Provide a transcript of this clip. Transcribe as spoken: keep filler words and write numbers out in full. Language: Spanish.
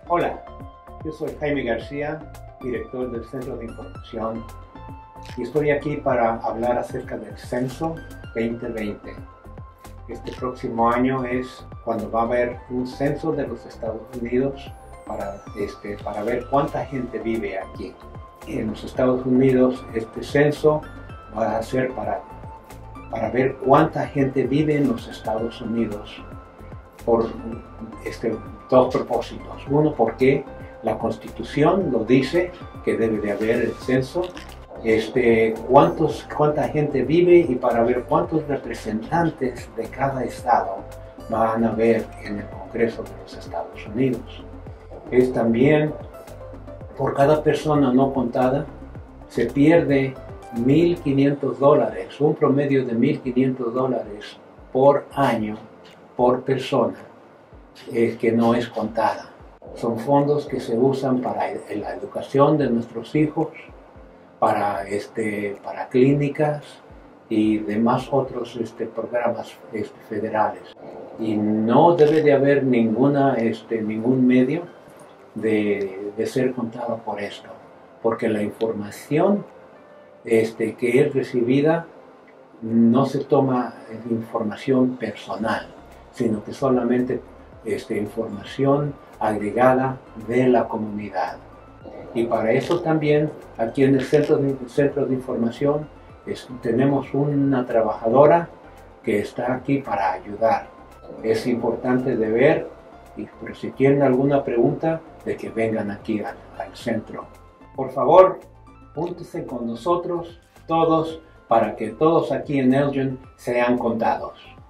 Hola, yo soy Jaime García, director del Centro de Información, y estoy aquí para hablar acerca del Censo veinte veinte. Este próximo año es cuando va a haber un censo de los Estados Unidos para, este, para ver cuánta gente vive aquí. En los Estados Unidos este censo va a ser para, para ver cuánta gente vive en los Estados Unidos por este, dos propósitos. Uno, porque la Constitución lo dice que debe de haber el censo, este, cuántos, cuánta gente vive y para ver cuántos representantes de cada estado van a haber en el Congreso de los Estados Unidos. Es también, por cada persona no contada, se pierde mil quinientos dólares, un promedio de mil quinientos dólares por año, por persona, eh, que no es contada. Son fondos que se usan para la educación de nuestros hijos, para, este, para clínicas y demás otros este, programas este, federales. Y no debe de haber ninguna, este, ningún medio de, de ser contado por esto, porque la información este, que es recibida no se toma información personal, sino que solamente este, información agregada de la comunidad. Y para eso también aquí en el Centro de, centro de Información es, tenemos una trabajadora que está aquí para ayudar. Es importante de ver, y pero si tienen alguna pregunta, de que vengan aquí al, al centro. Por favor, júntense con nosotros todos para que todos aquí en Elgin sean contados.